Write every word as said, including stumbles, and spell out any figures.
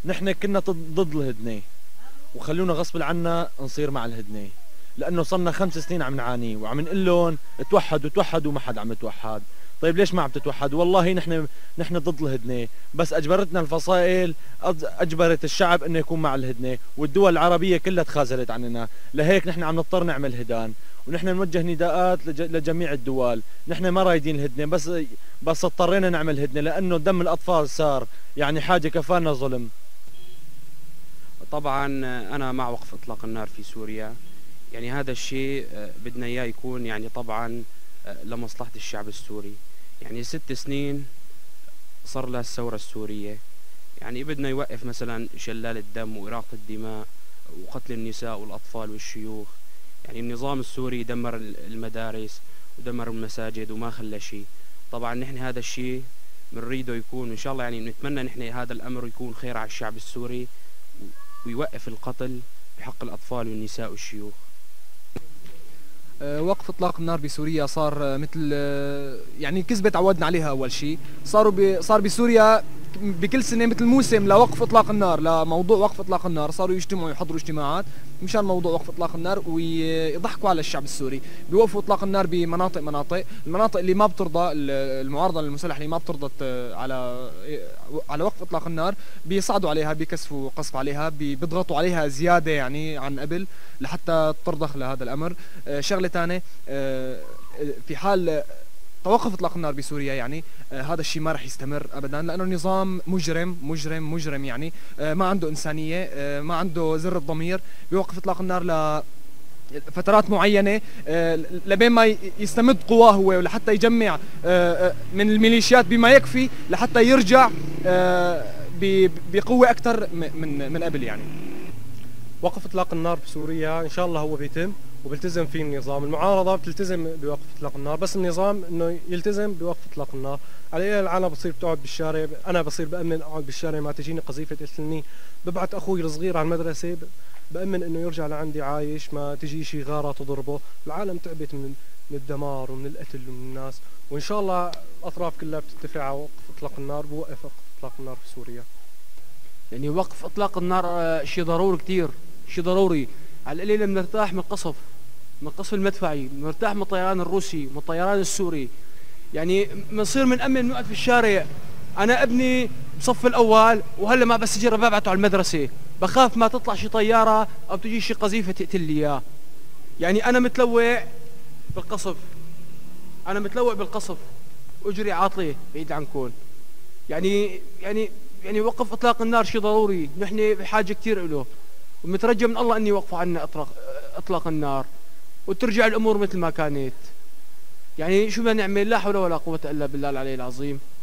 نحن كنا ضد الهدنه، وخلونا غصب عنا نصير مع الهدنه، لانه صرنا خمس سنين عم نعاني وعم نقول لهم توحدوا توحدوا وما حد عم يتوحد. طيب ليش ما عم تتوحد؟ والله نحن نحن ضد الهدنه، بس اجبرتنا الفصائل، اجبرت الشعب انه يكون مع الهدنه، والدول العربيه كلها تخاذلت عننا، لهيك نحن عم نضطر نعمل هدان، ونحن نوجه نداءات لجميع الدول. نحن ما رايدين الهدنه، بس بس اضطرينا نعمل هدنه لانه دم الاطفال صار يعني حاجه كفانا ظلم. طبعا انا مع وقف اطلاق النار في سوريا، يعني هذا الشيء بدنا اياه يكون يعني طبعا لمصلحة الشعب السوري. يعني ست سنين صار لها الثورة السورية، يعني بدنا يوقف مثلا شلال الدم وإراقة الدماء وقتل النساء والأطفال والشيوخ. يعني النظام السوري دمر المدارس ودمر المساجد وما خلى شيء. طبعا نحن هذا الشيء بنريده يكون إن شاء الله، يعني نتمنى نحن هذا الأمر يكون خير على الشعب السوري ويوقف القتل بحق الأطفال والنساء والشيوخ. وقف اطلاق النار بسوريا صار مثل يعني كذبه تعودنا عليها. اول شيء صاروا بي صار بسوريا بكل سنه مثل موسم لوقف اطلاق النار، لموضوع وقف اطلاق النار، صاروا يجتمعوا يحضروا اجتماعات مشان موضوع وقف اطلاق النار ويضحكوا على الشعب السوري. بيوقفوا اطلاق النار بمناطق مناطق المناطق اللي ما بترضى، المعارضه المسلحه اللي ما بترضى على على وقف اطلاق النار بيصعدوا عليها، بيكثفوا قصف عليها، بيضغطوا عليها زياده يعني عن قبل لحتى ترضخ لهذا الامر. شغله ثانيه، في حال توقف اطلاق النار بسوريا يعني آه هذا الشيء ما راح يستمر ابدا، لانه النظام مجرم مجرم مجرم يعني آه ما عنده انسانيه، آه ما عنده ذره ضمير. بيوقف اطلاق النار ل فترات معينه آه لبين ما يستمد قواه هو، ولحتى يجمع آه من الميليشيات بما يكفي لحتى يرجع آه بقوه اكثر من من قبل. يعني وقف اطلاق النار بسوريا ان شاء الله هو بيتم وبيلتزم فيه النظام. المعارضه بتلتزم بوقف اطلاق النار، بس النظام انه يلتزم بوقف اطلاق النار. على العالم بصير بتقعد بالشارع، انا بصير بامن اقعد بالشارع ما تجيني قذيفه تقتلني، ببعث اخوي الصغير على المدرسه بامن انه يرجع لعندي عايش، ما تجي شي غاره تضربه. العالم تعبت من من الدمار ومن القتل ومن الناس، وان شاء الله الاطراف كلها بتتفق على وقف اطلاق النار، بوقف وقف اطلاق النار في سوريا. يعني وقف اطلاق النار شيء ضروري كثير، شيء ضروري. على القليله بنرتاح من القصف، من القصف المدفعي، بنرتاح من الطيران الروسي، من الطيران السوري. يعني بنصير بنأمن نقعد في الشارع. انا ابني بصف الاول وهلا ما بسجل ببعته على المدرسه، بخاف ما تطلع شي طياره او تجي شي قذيفه تقتل لي اياه. يعني انا متلوع بالقصف، انا متلوع بالقصف واجري عاطله بعيد عنكم. يعني يعني يعني وقف اطلاق النار شيء ضروري، نحن بحاجه كثير له، ومترجى من الله ان يوقفوا عنا اطلاق اطلاق النار وترجع الامور مثل ما كانت. يعني شو بدنا نعمل؟ لا حول ولا قوه الا بالله العلي العظيم.